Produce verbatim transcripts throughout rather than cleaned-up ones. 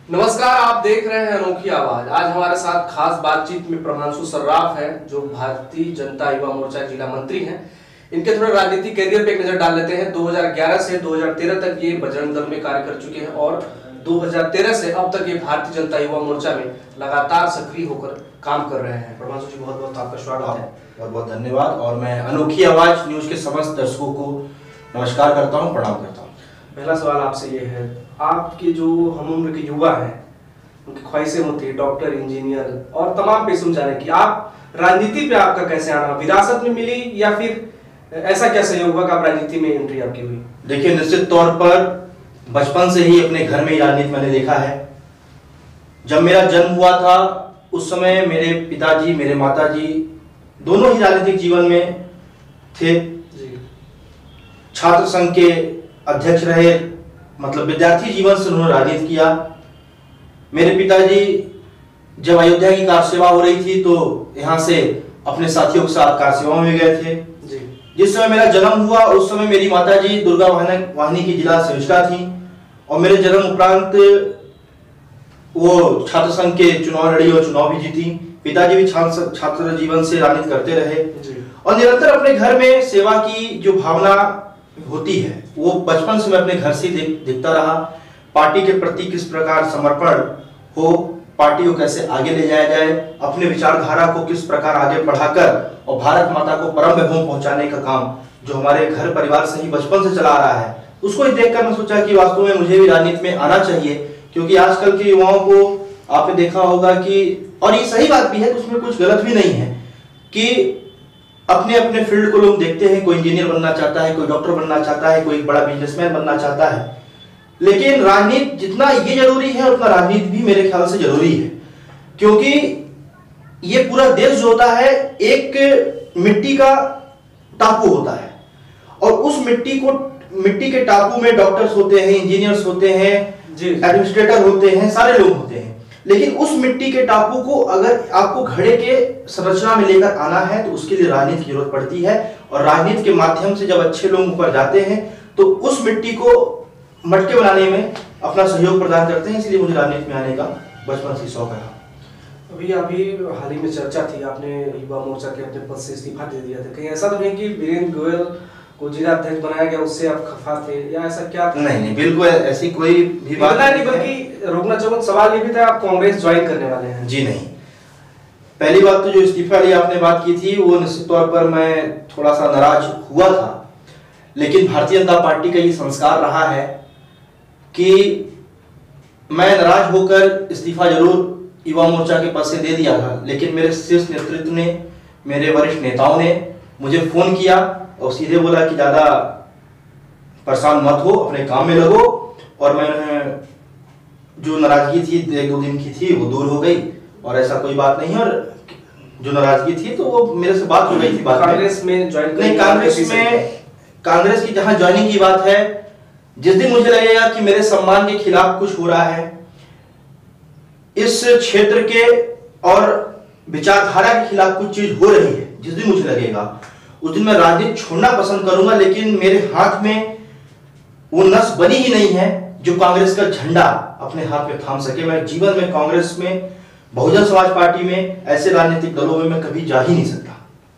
नमस्कार, आप देख रहे हैं अनोखी आवाज। आज हमारे साथ खास बातचीत में प्रभांशु सर्राफ है, जो भारतीय जनता युवा मोर्चा जिला मंत्री हैं। इनके थोड़े राजनीतिक कैरियर पे एक नजर डाल लेते हैं। दो हज़ार ग्यारह से दो हज़ार तेरह तक ये बजरंग दल में कार्य कर चुके हैं और दो हज़ार तेरह से अब तक ये भारतीय जनता युवा मोर्चा में लगातार सक्रिय होकर काम कर रहे हैं। प्रभांशु जी, बहुत बहुत आपका स्वागत है। बहुत बहुत धन्यवाद। और मैं अनोखी आवाज न्यूज के समस्त दर्शकों को नमस्कार करता हूं, प्रणाम करता हूं। पहला सवाल आपसे ये है, आपके जो हम उम्र के युवा हैं, उनकी ख्वाहिशें होती है डॉक्टर, इंजीनियर और तमाम पेशों में जाने की। आप राजनीति पे आपका कैसे आना, विरासत में मिली या फिर ऐसा क्या सहयोग हुआ कि आप राजनीति में एंट्री आपकी हुई? देखिए, निश्चित तौर पर बचपन से ही अपने घर में ही राजनीति मैंने देखा है। जब मेरा जन्म हुआ था उस समय मेरे पिताजी, मेरे माताजी दोनों ही राजनीतिक जीवन में थे। छात्र संघ के अध्यक्ष रहे, मतलब विद्यार्थी जीवन से उन्होंने राजनीति किया। मेरे पिताजी जब अयोध्या की कार सेवा हो रही थी तो यहाँ से अपने साथियों के साथ कार सेवा में गए थे। जी। जिस समय मेरा जन्म हुआ उस समय मेरी माताजी दुर्गा वाहिनी की जिला सेविका थी और मेरे जन्म उपरांत वो छात्र संघ के चुनाव लड़ी और चुनाव भी जीती। पिताजी भी छात्र जीवन से राजनीति करते रहे और निरंतर अपने घर में सेवा की जो भावना होती है वो बचपन से मैं अपने घर से देख, देखता रहा। पार्टी के प्रति किस प्रकार समर्पण हो, पार्टी को कैसे आगे ले जाया जाए, अपने विचारधारा को किस प्रकार आगे बढ़ाकर और भारत माता को परम वैभव पहुंचाने का काम जो हमारे घर परिवार से ही बचपन से चला आ रहा है, उसको देखकर मैं सोचा कि वास्तव में मुझे भी राजनीति में आना चाहिए। क्योंकि आजकल के युवाओं को आपने देखा होगा कि, और ये सही बात भी है, उसमें कुछ गलत भी नहीं है कि अपने अपने फील्ड को लोग देखते हैं। कोई इंजीनियर बनना चाहता है, कोई डॉक्टर बनना चाहता है, कोई बड़ा बिजनेसमैन बनना चाहता है। लेकिन राजनीति जितना ये जरूरी है उतना राजनीति भी मेरे ख्याल से जरूरी है। क्योंकि ये पूरा देश जो होता है एक मिट्टी का टापू होता है और उस मिट्टी को मिट्टी के टापू में डॉक्टर्स होते हैं, इंजीनियर्स होते हैं, एडमिनिस्ट्रेटर होते हैं, सारे लोग होते हैं। लेकिन उस मिट्टी के टापू को अगर आपको घड़े के संरचना में लेकर आना है तो उसके लिए राजनीति की जरूरत पड़ती है। और राजनीति के माध्यम से जब अच्छे लोग ऊपर जाते हैं तो उस मिट्टी को मटके बनाने में अपना सहयोग प्रदान करते हैं। इसलिए मुझे राजनीति में आने का बचपन से शौक रहा। अभी अभी हाल ही में चर्चा थी, आपने युवा मोर्चा के अपने पद से इस्तीफा दे दिया था। कहीं ऐसा तो नहीं कि वीरेंद्र गोयल को जिला अध्यक्ष बनाया गया उससे आप खफा थे या ऐसा क्या? नहीं नहीं, बिल्कुल ऐसी कोई भी बात नहीं, बल्कि रोकना चाहूंगा सवाल ये भी था, आप कांग्रेस ज्वाइन करने वाले हैं? जी नहीं। पहली बात तो जो इस्तीफा की आपने बात की थी वो निश्चित तौर पर मैं थोड़ा सा नाराज हुआ था। लेकिन भारतीय जनता पार्टी का ये संस्कार रहा है कि मैं नाराज होकर इस्तीफा जरूर युवा मोर्चा के पद से दे दिया था। लेकिन मेरे शीर्ष नेतृत्व ने, मेरे वरिष्ठ नेताओं ने मुझे फोन किया और सीधे बोला कि ज्यादा परेशान मत हो, अपने काम में लगो। और मैंने जो नाराजगी थी एक दो दिन की थी वो दूर हो गई और ऐसा कोई बात नहीं। और जो नाराजगी थी तो वो मेरे से बात हो गई थी। बात कांग्रेस में ज्वाइन नहीं, कांग्रेस में कांग्रेस की जहां ज्वाइनिंग की बात है, जिस दिन मुझे लगेगा कि मेरे सम्मान के खिलाफ कुछ हो रहा है, इस क्षेत्र के और विचारधारा के खिलाफ कुछ चीज हो रही है, जिस दिन मुझे लगेगा उस दिन मैं राजनीति छोड़ना पसंद करूंगा। लेकिन मेरे हाथ में वो नस बनी ही नहीं है जो कांग्रेस का झंडा अपने हाथ में थाम सके। मैं जीवन में कांग्रेस में, बहुजन समाज पार्टी में, ऐसे राजनीतिक दलों में मैं कभी जा ही नहीं सकता।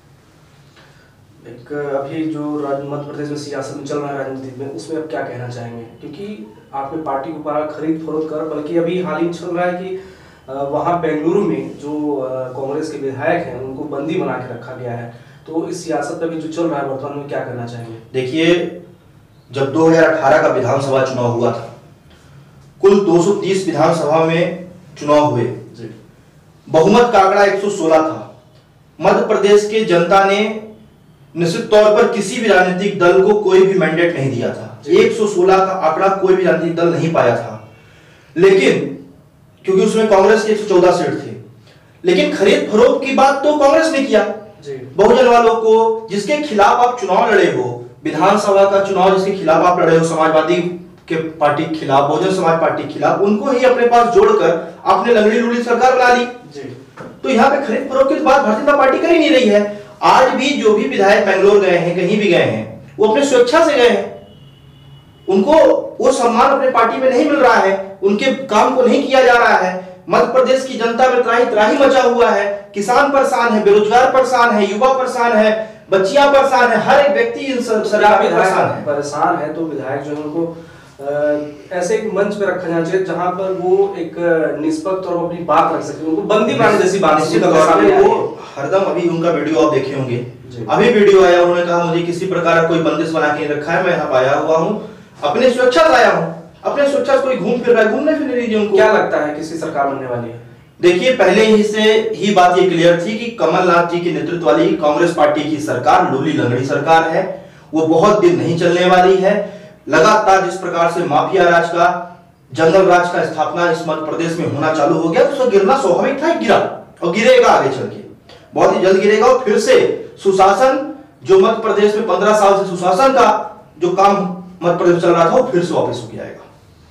एक अभी जो मध्य प्रदेश में सियासत में चल रहा है राजनीति में, उसमें आप क्या कहना चाहेंगे? क्योंकि आपने पार्टी को ऊपर खरीद फरोख्त कर, बल्कि अभी हाल ही चल रहा है कि वहां बेंगलुरु में जो कांग्रेस के विधायक हैं उनको बंदी बना के रखा गया है। तो इस सियासत में भी जो चल रहा है वर्तमान में, क्या करना चाहेंगे? देखिए, जब दो हज़ार अठारह का विधानसभा चुनाव हुआ था, कुल दो सौ तीस विधानसभा में चुनाव हुए, बहुमत का आंकड़ा एक सौ सोलह था। मध्य प्रदेश के जनता ने निश्चित तौर पर किसी भी राजनीतिक दल को कोई भी मैंडेट नहीं दिया था। एक सौ सोलह का आंकड़ा कोई भी राजनीतिक दल नहीं पाया था। लेकिन क्योंकि उसमें कांग्रेस के एक सौ चौदह सीट थे, लेकिन खरीद फरोख्त की बात तो कांग्रेस ने किया। बहुजन वालों को, जिसके खिलाफ आप चुनाव लड़े हो, विधानसभा का चुनाव जिसके खिलाफ आप लड़े हो, समाजवादी के पार्टी के खिलाफ, बहुजन समाज पार्टी के खिलाफ, उनको ही अपने पास जोड़कर आपने लंगड़ी लूड़ी सरकार बना ली। तो यहाँ पे खरीद फरोख्त की बात भारतीय जनता पार्टी कर ही नहीं रही है। आज भी जो भी विधायक बेंगलोर गए हैं, कहीं भी गए हैं, वो अपने स्वेच्छा से गए हैं। उनको वो सम्मान अपने पार्टी में नहीं मिल रहा है, उनके काम को नहीं किया जा रहा है। मध्य प्रदेश की जनता में त्राही त्राही मचा हुआ है, किसान परेशान है, बेरोजगार परेशान है, युवा परेशान है, बच्चियां परेशान है, हर एक व्यक्ति इन सरकार में परेशान है परेशान है तो विधायक जो है उनको ऐसे एक मंच पे रखा जाना चाहिए जहां पर वो एक निष्पक्ष और अपनी बात रख सके, उनको बंदी बनाने जैसी बात वो हरदम। अभी उनका वीडियो आप देखे होंगे, अभी वीडियो आया, उन्होंने कहा मुझे किसी प्रकार का कोई बंदिश बना के रखा है, मैं यहाँ आया हुआ हूँ, अपने सुरक्षा से आया हूँ, अपने सुरक्षा से कोई घूम फिर रहा है, घूमने फिरने दीजिए उनको। क्या लगता है किसी सरकार बनने वाली है? देखिए, पहले ही से ही बात ये क्लियर थी कि कमलनाथ जी के नेतृत्व वाली कांग्रेस पार्टी की सरकार लूली लंगड़ी सरकार है, वो बहुत दिन नहीं चलने वाली है। लगातार जिस प्रकार से माफिया राज का, जंगल राज का स्थापना इस मध्य प्रदेश में होना चालू हो गया, तो गिरना स्वाभाविक था, गिरा और गिरेगा, आगे चल के बहुत ही जल्द गिरेगा। और फिर से सुशासन, जो मध्य प्रदेश में पंद्रह साल से सुशासन का जो काम मध्य प्रदेश में चल रहा था, वो फिर से वापस हो जाएगा।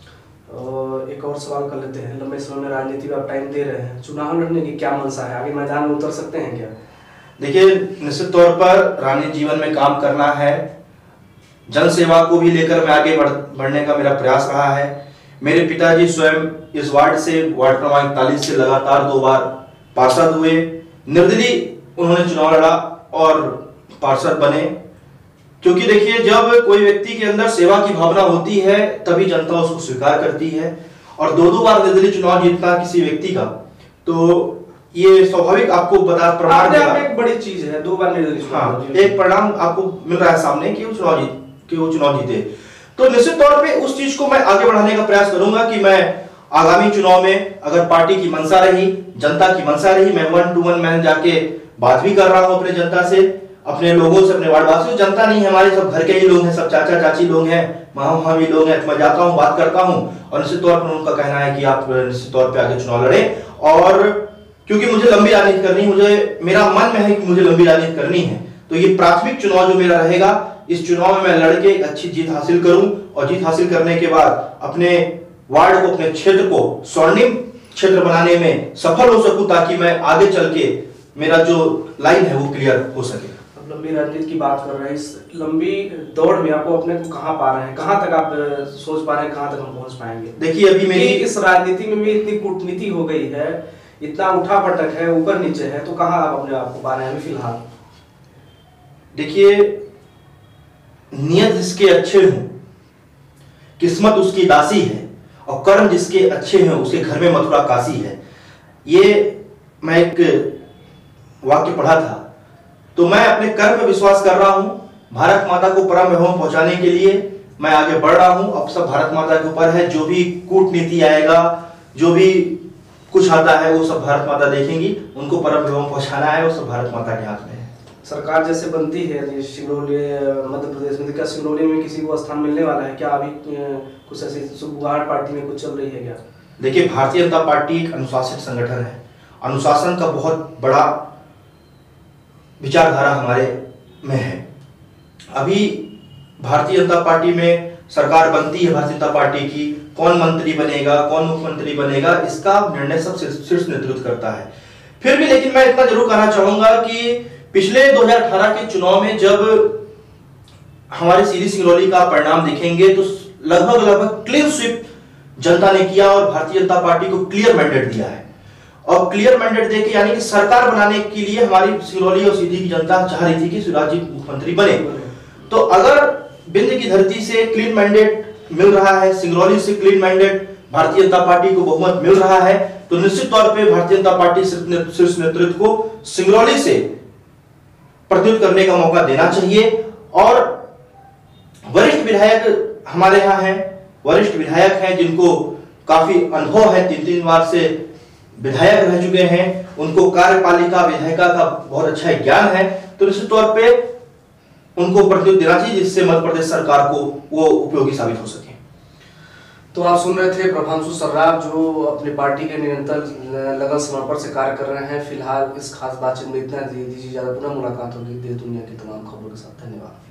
और एक और सवाल कर लेते हैं, लंबे समय में राजनीति में आप टाइम दे रहे हैं, चुनाव लड़ने की क्या मंशा है, आगे मैदान में उतर सकते हैं क्या? देखिए, निश्चित तौर पर राजनीतिक जीवन में काम करना है, जन सेवा को भी लेकर मैं आगे बढ़, बढ़ने का मेरा प्रयास रहा है। मेरे पिताजी स्वयं इस वार्ड से, वार्ड क्रमांक इकतालीस से लगातार दो बार पार्षद हुए, निर्दलीय उन्होंने चुनाव लड़ा और पार्षद बने। क्योंकि देखिए, जब कोई व्यक्ति के अंदर सेवा की भावना होती है तभी जनता उसको स्वीकार करती है, और दो दो बार निर्दलीय चुनाव जीतना किसी व्यक्ति का, तो ये स्वाभाविक आपको बता प्रमाण एक बड़ी चीज है, दो बार निर्दलीय चुनाव। हाँ, एक परिणाम आपको मिल रहा है सामने कि वो चुनाव जीत कि वो चुनाव जीते। तो निश्चित तौर पे उस चीज को मैं आगे बढ़ाने का प्रयास करूंगा कि मैं आगामी चुनाव में, अगर पार्टी की मंशा रही, जनता की मंशा रही, मैं वन टू वन मैं जाके बात भी कर रहा हूं अपने जनता से, अपने लोगों से, अपने वार्डवासियों। जनता नहीं है, हमारे सब घर के ही लोग हैं, सब चाचा चाची लोग हैं, मामा मामी लोग हैं, तो मैं जाता हूं, बात करता हूं, और निश्चित तौर पर उनका कहना है कि आप निश्चित तौर पर आगे चुनाव लड़े। और क्योंकि मुझे लंबी राजनीति करनी, मुझे मेरा मन में है कि मुझे लंबी राजनीति करनी है, तो ये प्राथमिक चुनाव जो मेरा रहेगा, इस चुनाव में मैं लड़के एक अच्छी जीत हासिल करूं, और जीत हासिल करने के बाद अपने वार्ड को, अपने क्षेत्र को स्वर्णिम क्षेत्र बनाने में सफल हो सकूं, ताकि मैं आगे चल के मेरा जो लाइन है वो क्लियर हो सके। अब लंबी राजनीति की बात कर रहे हैं, इस लंबी दौड़ में आपको अपने को कहां पा रहे हैं, कहां तक आप सोच पा रहे हैं, कहां तक हम पहुंच पाएंगे? देखिए, अभी मेरी इस राजनीति में भी इतनी कूटनीति हो गई है, इतना उठा पटक है, ऊपर नीचे है, तो कहां आप अपने आप को पा रहे हैं फिलहाल? देखिए, नियत जिसके अच्छे हों, किस्मत उसकी दासी है, और कर्म जिसके अच्छे हैं उसके घर में मथुरा काशी है। ये मैं एक वाक्य पढ़ा था, तो मैं अपने कर्म में विश्वास कर रहा हूं। भारत माता को परम वैभव पहुंचाने के लिए मैं आगे बढ़ रहा हूं। अब सब भारत माता के ऊपर है, जो भी कूटनीति आएगा, जो भी कुछ आता है, वो सब भारत माता देखेंगी, उनको परम वैभव पहुंचाना है, वो सब भारत माता के हाथ में है। सरकार जैसे बनती है सिंगरौली मध्य प्रदेश में, क्या सिंगरौली में किसी को स्थान मिलने वाला है क्या? अभी कुछ ऐसी सुबुगाहट पार्टी में कुछ चल रही है क्या? देखिए, भारतीय जनता पार्टी एक अनुशासित संगठन है, अनुशासन का बहुत बड़ा विचारधारा हमारे में है। अभी भारतीय जनता पार्टी में सरकार बनती है, भारतीय जनता पार्टी की, कौन मंत्री बनेगा, कौन मुख्यमंत्री बनेगा, इसका निर्णय सब शीर्ष नेतृत्व करता है। फिर भी लेकिन मैं इतना जरूर कहना चाहूंगा कि पिछले दो हज़ार अठारह के चुनाव में जब हमारे सीधी सिंगरौली का परिणाम देखेंगे, तो लगभग लगभग क्लीन स्वीप जनता ने किया और भारतीय जनता पार्टी को क्लियर मैंडेट दिया है। और क्लियर मैंडेट देके, यानी कि सरकार बनाने के लिए हमारी सिंगरौली और सीधी की जनता चाह रही थी कि शिवराज जी मुख्यमंत्री बने। तो अगर बिंद की धरती से क्लीन मैंडेट मिल रहा है, सिंगरौली से clean mandate Bharatiya Janata party को बहुमत मिल रहा है, तो निश्चित तौर पे भारतीय जनता पार्टी शीर्ष नेतृत्व को सिंगरौली से प्रतिनिधित्व करने का मौका देना चाहिए। और वरिष्ठ विधायक हमारे यहाँ हैं, वरिष्ठ विधायक हैं जिनको काफी अनुभव है, तीन तीन बार से विधायक रह चुके हैं, उनको कार्यपालिका विधायिका का बहुत अच्छा ज्ञान है, तो निश्चित तौर पे उनको प्रतिनिधित्व देना चाहिए, जिससे मध्य प्रदेश सरकार को वो उपयोगी साबित हो सके। तो आप सुन रहे थे प्रभांशु सर्राफ, जो अपनी पार्टी के निरंतर लगन समर्पण से कार्य कर रहे हैं। फिलहाल इस खास बातचीत में इतना दीजिए, ज्यादा पुनः मुलाकात होगी देश दुनिया की तमाम खबरों के साथ। धन्यवाद।